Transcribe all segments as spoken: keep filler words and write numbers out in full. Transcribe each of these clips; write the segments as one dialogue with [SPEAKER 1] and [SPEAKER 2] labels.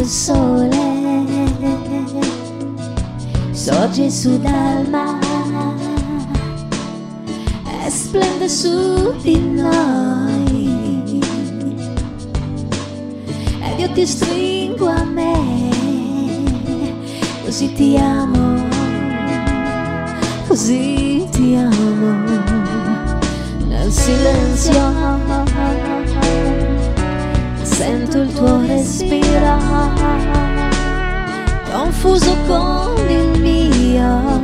[SPEAKER 1] il sole sorge su dal mare e splende su di noi, ed io ti stringo a me, così ti amo, così ti amo. Nel silenzio sento il tuo respiro confuso con il mio,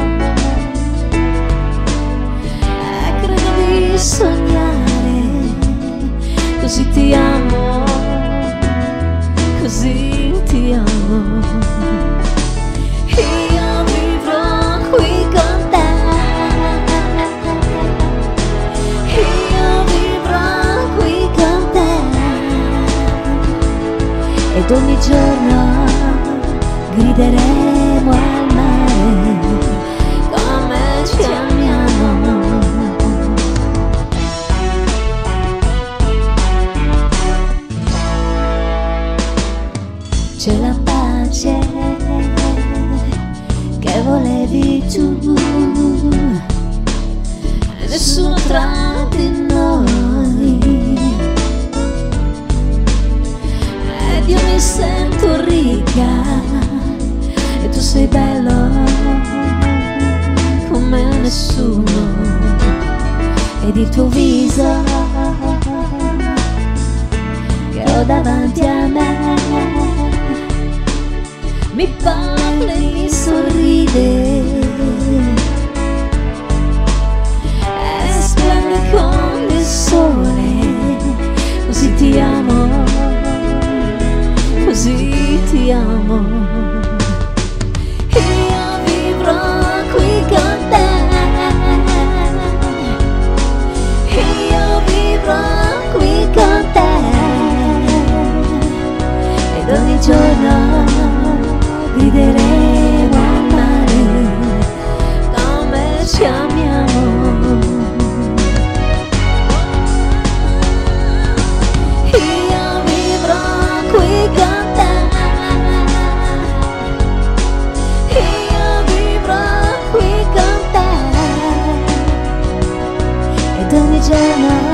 [SPEAKER 1] e credo di sognare, così ti amo, così ti amo. Io vivrò qui con te, io vivrò qui con te, ed ogni giorno grideremo al mare come ci amiamo. C'è la pace che volevi tu, e nessuno tra di noi, ed io mi sento ricca, e tu sei bello come nessuno, ed il tuo viso che ho davanti a me mi parla e mi sorride, e splende con il sole, così ti amo, così ti amo. Io vivrò qui con te, io vivrò qui con te, ed ogni giorno grideremo al mare come ci amiamo. Io vivrò qui con te, io vivrò qui con te, ed ogni giorno